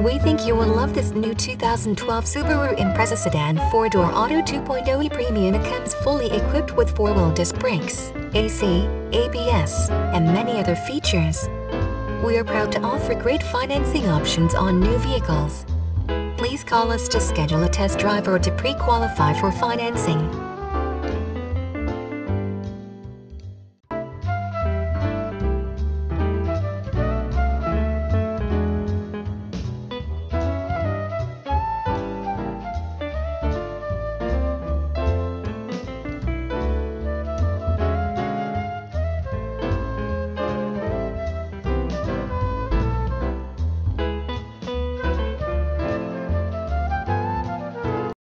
We think you will love this new 2012 Subaru Impreza Sedan 4-door Auto 2.0 Premium. It comes fully equipped with 4-wheel disc brakes, AC, ABS, and many other features. We are proud to offer great financing options on new vehicles. Please call us to schedule a test drive or to pre-qualify for financing.